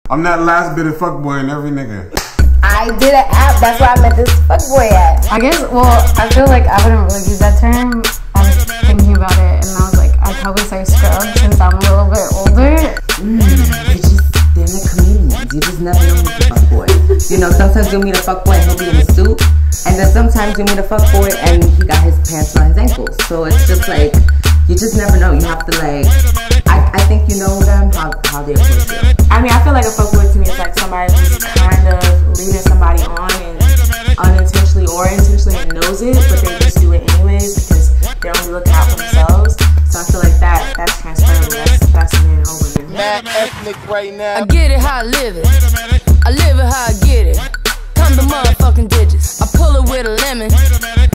I'm that last bit of fuckboy in every nigga. I did an app, that's why I met this fuckboy at. I guess, well, I feel like I wouldn't really use that term. I was thinking about it and I was like, I'd probably say scrub since I'm a little bit older. They're like comedians. You just never know who's a fuckboy. You know, sometimes you'll meet a fuckboy and he'll be in a suit. And then sometimes you meet a fuckboy and he got his pants around his ankles. So it's just like, you just never know. You have to like, I think you know them, how they approach you. I mean, I feel like a fuckboy to me is like somebody who's kind of leading somebody on and unintentionally or intentionally and knows it, but they just do it anyways because they're only looking out for themselves. So I feel like that's transferable. That's men or women. Mad ethnic right now. I get it how I live it. I live it how I get it. Come the motherfucking digits. I pull it with a lemon.